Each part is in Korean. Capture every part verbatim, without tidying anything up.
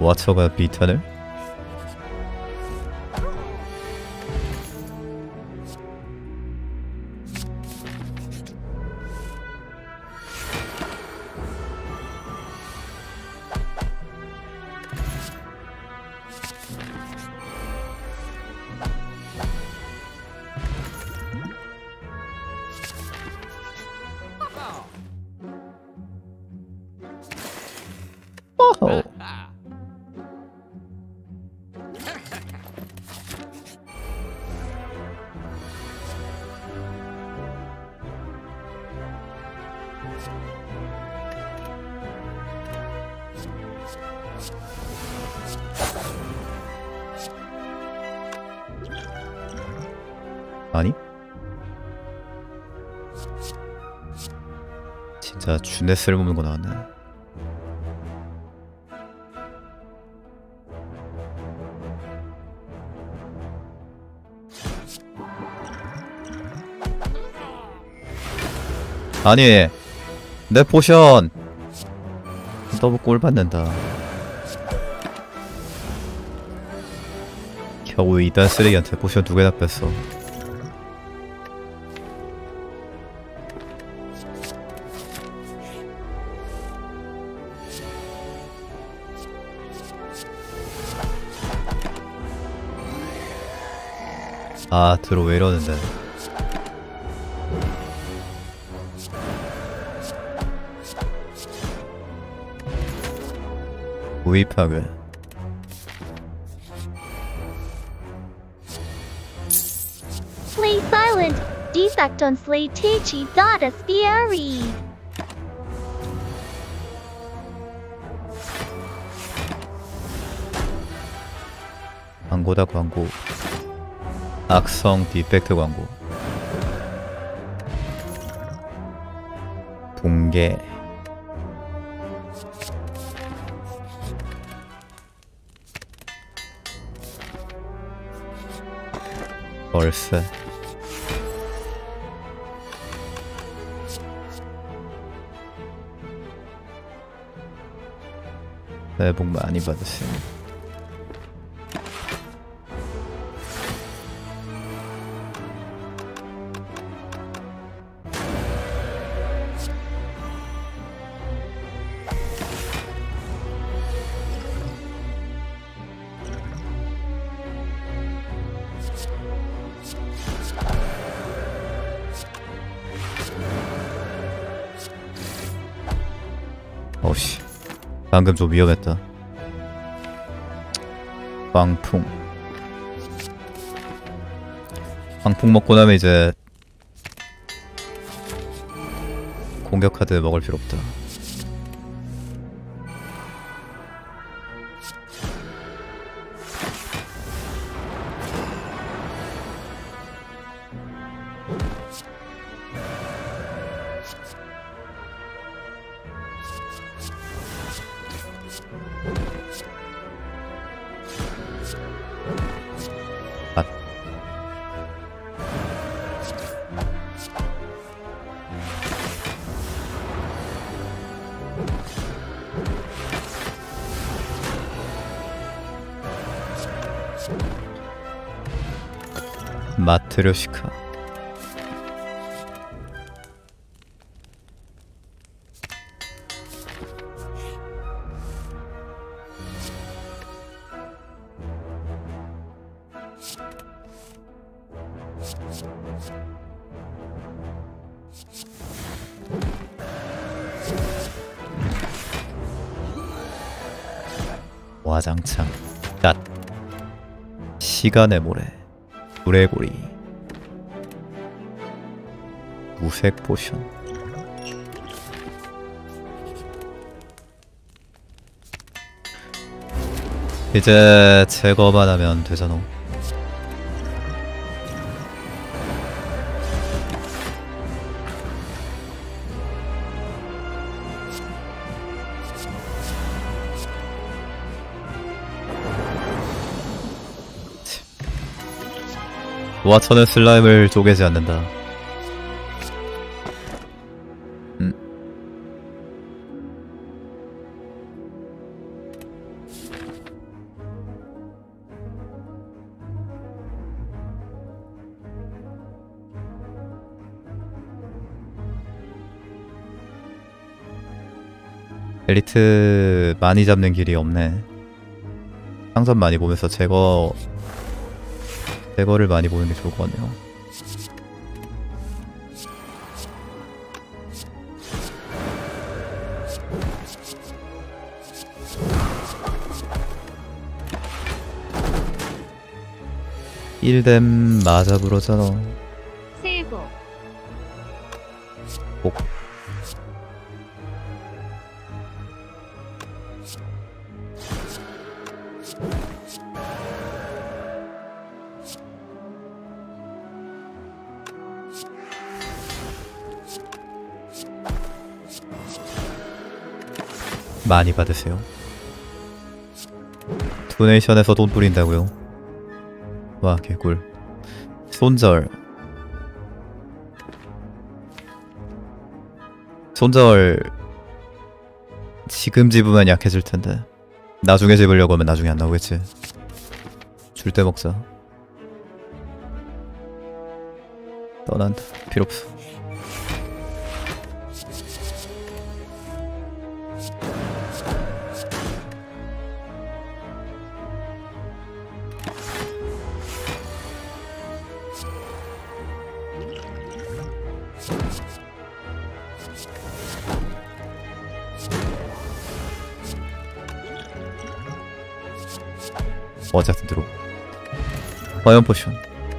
와처가 비탄을? 오호. 아니? 진짜 준에 쓸모없는 거 나왔네. 아니 내 포션 너무 꼴 받는다. 겨우 이딴 쓰레기한테 포션 두 개나 뺐어. 아 들어 왜 이러는데. 구입하게. Play silent. Defect on slay techi dot aspiari. 광고다 광고. 악성 디펙트 광고. 붕괴. 월세. 새해 복 많이 받으세요. 어우씨 방금 좀 위험했다. 빵풍. 빵풍 먹고 나면 이제 공격 카드 먹을 필요 없다. 아. 마트료시카. 와장창. 갓. 시간의 모래. 불의 고리. 무색 포션. 이제 제거만 하면 되잖아. 와처는 슬라임을 쪼개지 않는다. 음. 엘리트 많이 잡는 길이 없네. 상점 많이 보면서 제거 제거를 많이 보는 게 좋을 것 같네요. 일뎀 맞아 부러잖아. 새해 복. 복. 많이 받으세요. 도네이션에서 돈 뿌린다고요? 와 개꿀. 손절. 손절 지금 집으면 약해질 텐데 나중에 집으려고 하면 나중에 안 나오겠지. 줄 때 먹자. 떠난다. 필요 없어. 어쨌든 들어. 화염 포션.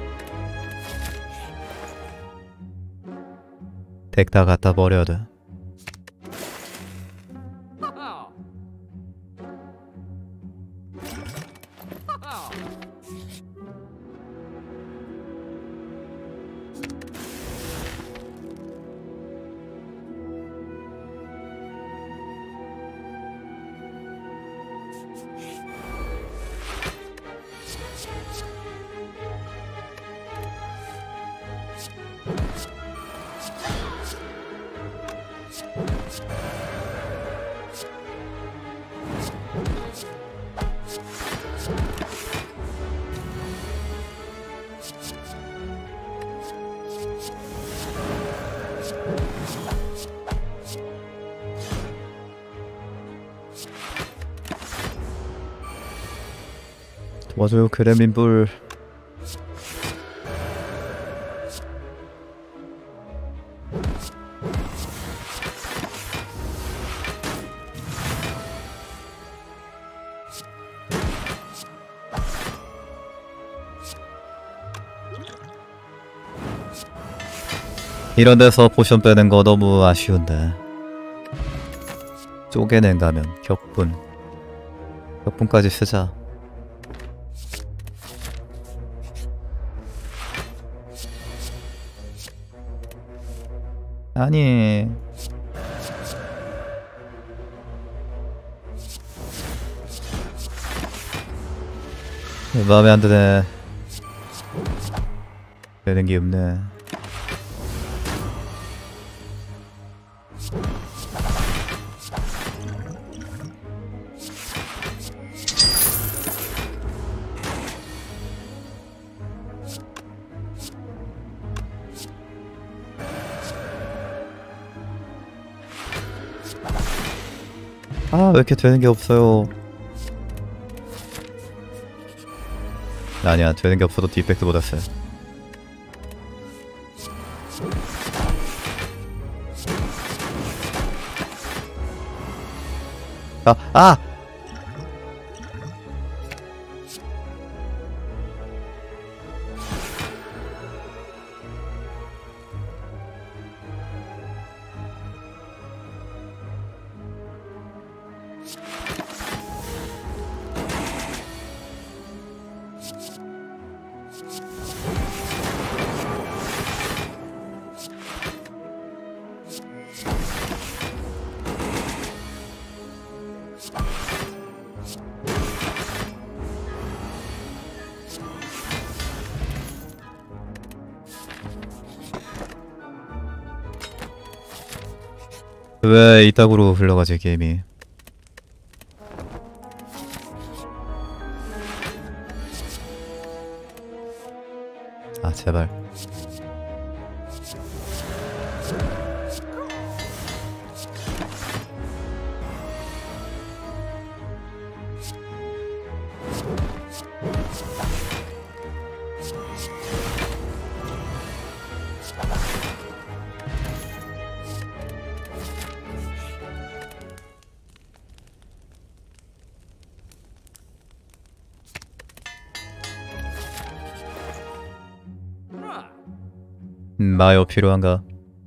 덱 다 갖다 버려야 돼. 도와줘요 그렘린불. 이런 데서 포션 빼는 거 너무 아쉬운데. 쪼개낸 가면 격분. 격분까지 쓰자. 아니. 마음에 안 드네. 되는 게 없네. 아, 왜 이렇게 되는 게 없어요. 아니야, 되는 게 없어도 디펙트보다 세. 아, 아! 왜 이따구로 흘러가지 게임이. 아 제발. 음, 마요 필요한가?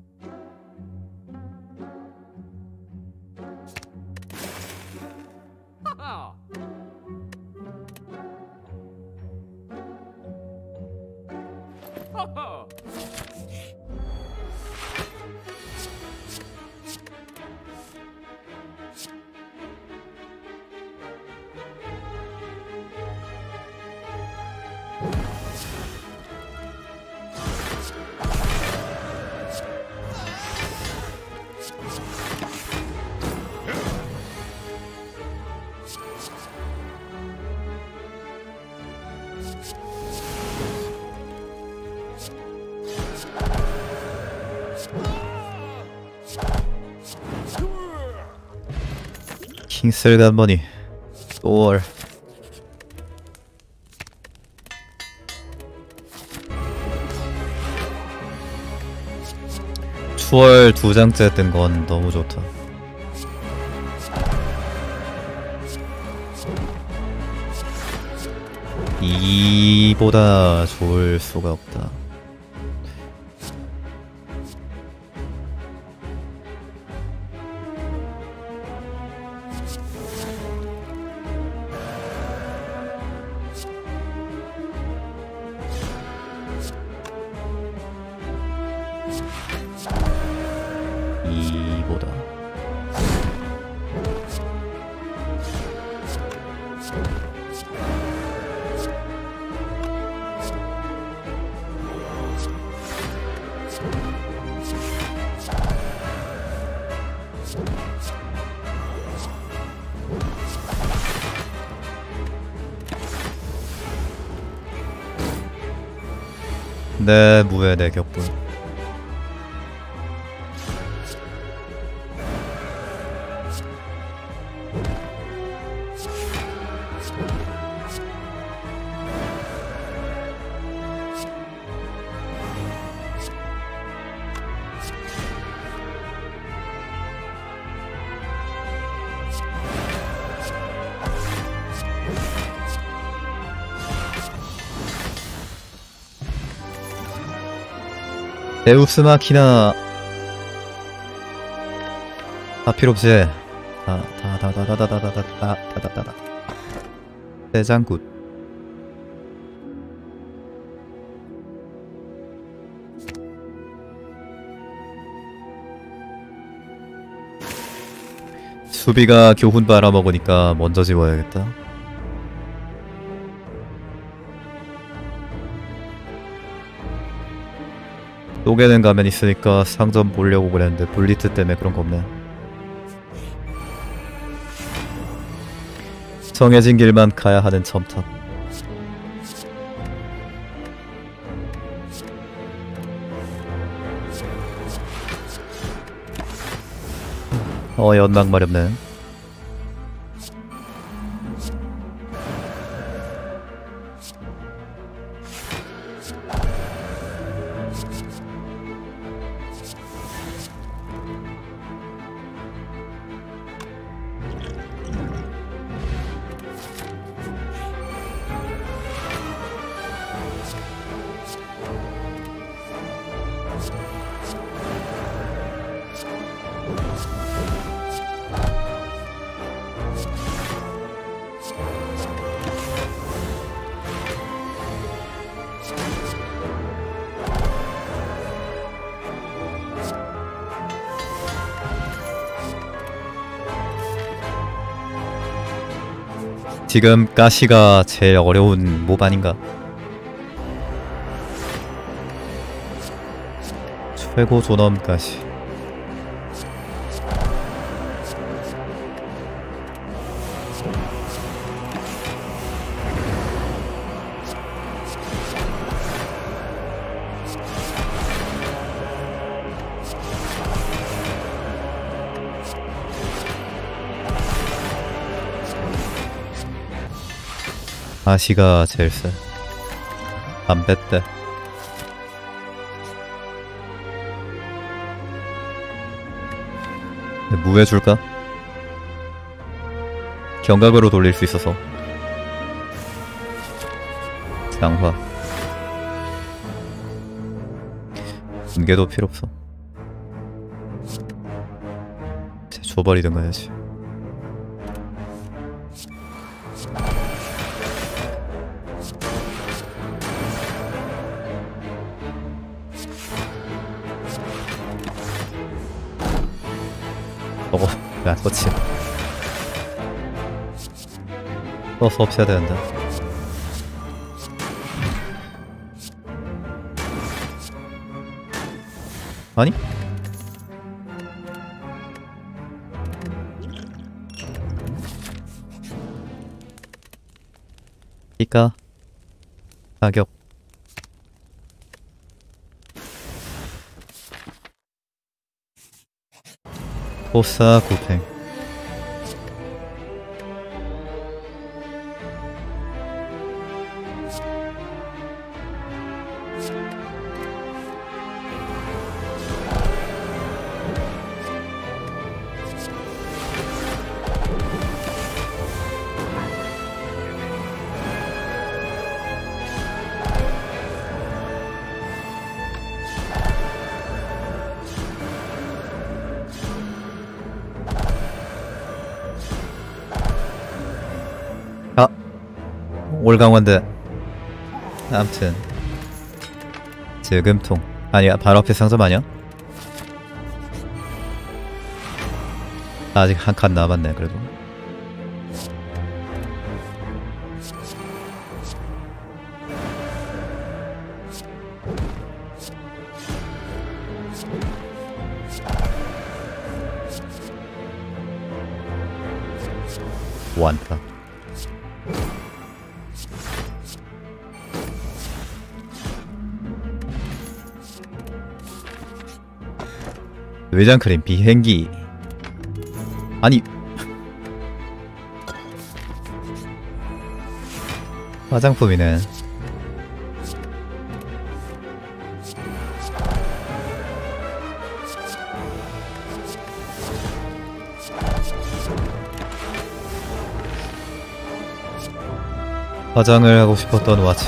킹슬 간머니 올 추월 두 장째 뜬 건 너무 좋다. 이보다 좋을 수가 없다. 이보다 내 무에 내 격분. 데우스 마키나 다 필요 없지. 다다다다다다다다다다다다다 대장굿. 수비가 교훈 빨아먹으니까 먼저 지워야겠다. 녹에는 가면 있으니까 상점 보려고 그랬는데 블리트 때문에 그런 거 없네. 정해진 길만 가야 하는 첨탑. 어 연막 마렵네. 지금 가시가 제일 어려운 몹 아닌가? 최고 존엄 가시. 가시가 제일 세. 안 뺐대. 무해 줄까? 경각으로 돌릴 수 있어서. 장화. 분개도 필요 없어. 쟤 줘버리든가 해야지. 저거 야 그렇지. 또 수업 해야 되는데. 아니? 이까 가격 포사 고팽 올강원대. 아무튼 지금통 아니야 바로 앞에 상점 아니야? 아직 한 칸 남았네. 그래도 완타. 외장크림 비행기. 아니 화장품이네. 화장을 하고 싶었던 와츠.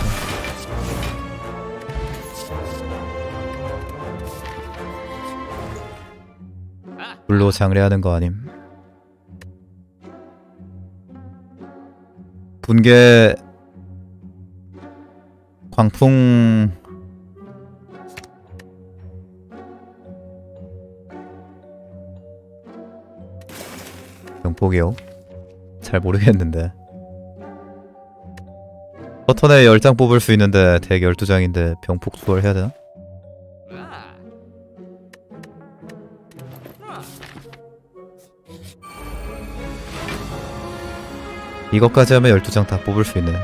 불로 장례하는 거 아님. 분개 광풍 병폭이요? 잘 모르겠는데. 버튼에 열 장 뽑을 수 있는데 덱 열두 장인데 병폭 수월 해야 되나? 이것까지 하면 열두 장 다 뽑을 수 있네.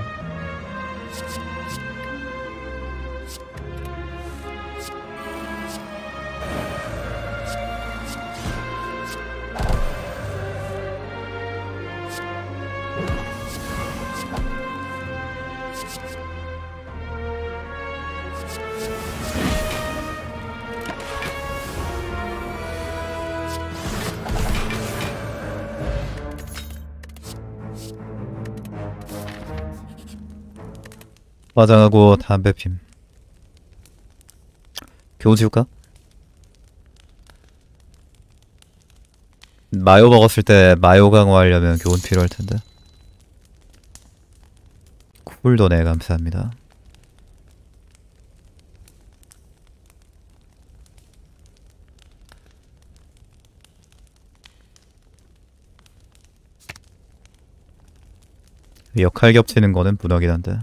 화장하고 담배 핌. 교훈 지울까? 마요 먹었을 때 마요 강화하려면 교훈 필요할 텐데. 쿨도네 감사합니다. 역할 겹치는 거는 분하긴 한데.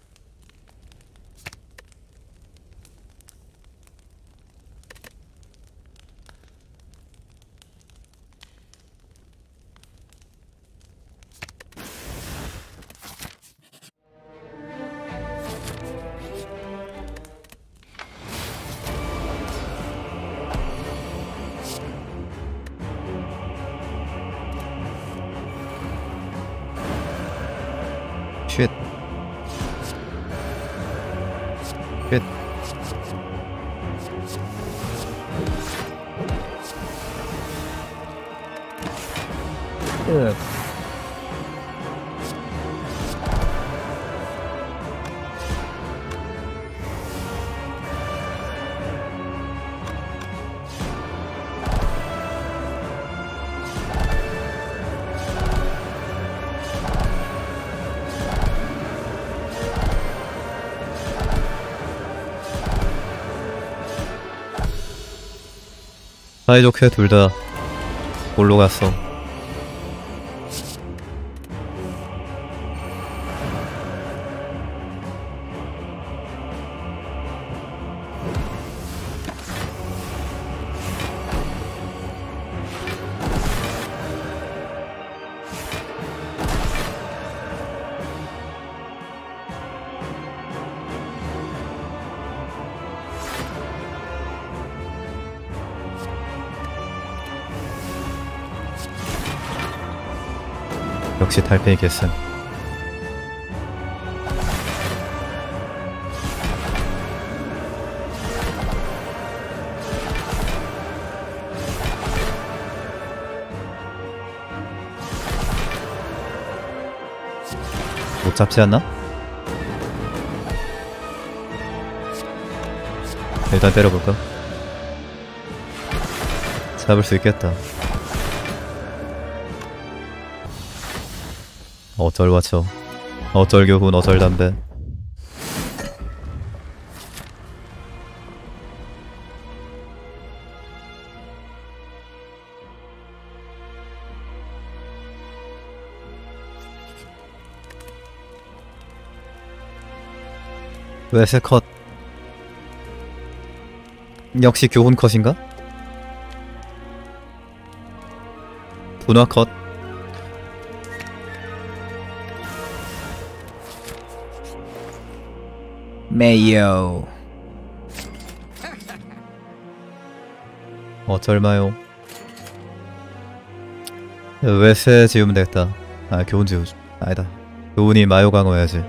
쉣. 쉣. 끝. 사이좋게 둘 다 골로 갔어. 역시 달팽이 개슴. 못 잡지 않나? 일단 때려볼까? 잡을 수 있겠다. 어쩔 와쳐. 어쩔 교훈 어쩔 담배. 외세 컷. 역시 교훈 컷인가? 분화 컷. 메이오. 어쩔마요. 외세 지우면 되겠다. 아 교훈 지우 아니다. 교훈이 마요 강화해야지.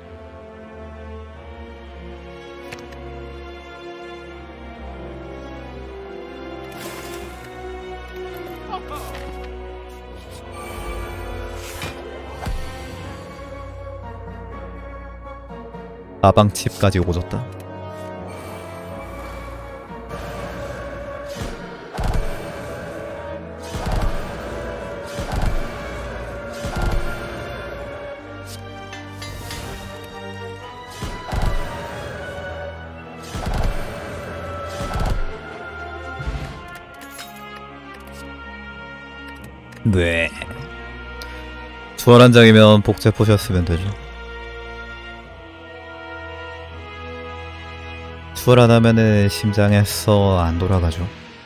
아방칩까지 오졌다. 네. 주얼 한 장이면 복제 포셨으면 되죠. 주얼 안 하면은 심장에서 안 돌아가죠.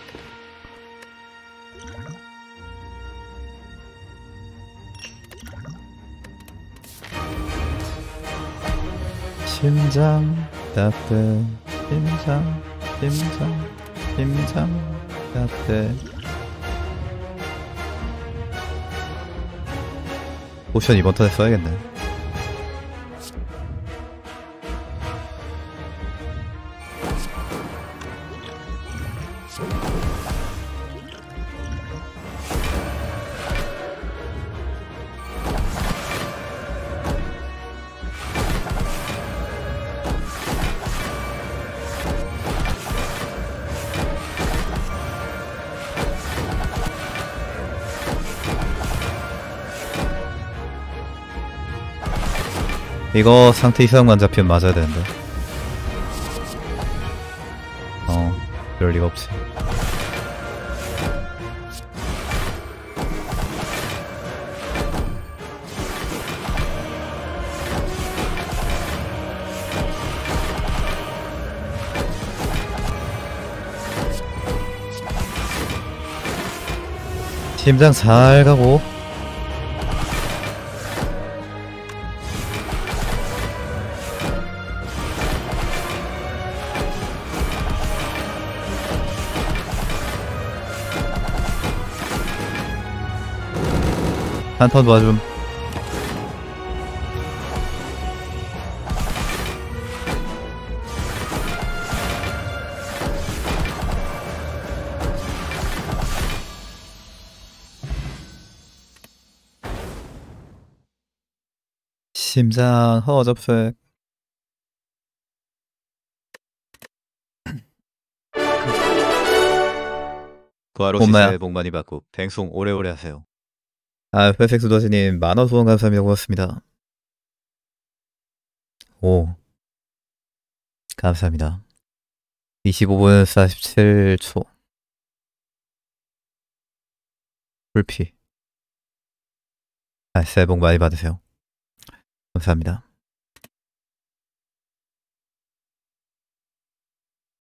심장 따뜻 심장 심장 심장 따뜻. 포션 이번 턴에 써야겠네. 이거 상태 이상만 잡히면 맞아야 되는데. 어, 그럴 리가 없지. 심장 잘 가고. 한 턴 도와줌. 심장 허접색. 구하로 시세 복 많이 받고 뱅송 오래오래 하세요. 아, 회색수 도시님 만원 후원 감사합니다. 고맙습니다. 오, 감사합니다. 이십오 분 사십칠 초. 풀피. 아, 새해 복 많이 받으세요. 감사합니다.